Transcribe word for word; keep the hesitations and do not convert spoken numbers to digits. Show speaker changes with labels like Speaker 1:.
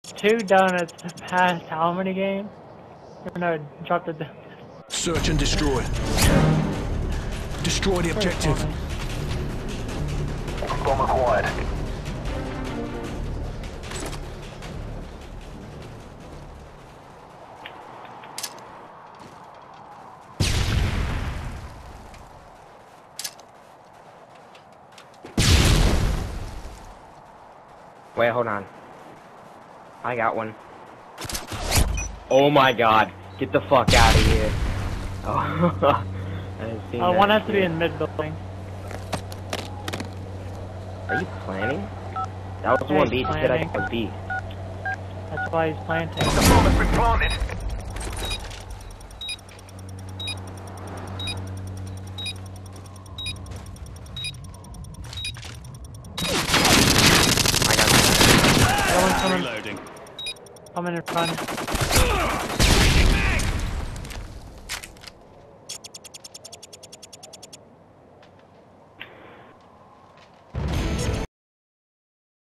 Speaker 1: two donuts past how many games? Or no, dropped it down.
Speaker 2: Search and destroy. Destroy the objective.
Speaker 3: Bomb acquired.
Speaker 4: Wait, hold on. I got one. Oh my god. Get the fuck out of here. Oh.
Speaker 1: Uh, one has to be in mid building.
Speaker 4: Are you planning? That was
Speaker 1: Yeah,
Speaker 4: one B.
Speaker 1: he's
Speaker 4: Just said I
Speaker 1: planning.
Speaker 4: was B.
Speaker 1: That's why he's planting.
Speaker 3: The bomb has been planted.
Speaker 4: I got
Speaker 1: That one's coming,
Speaker 2: Reloading.
Speaker 1: coming in front.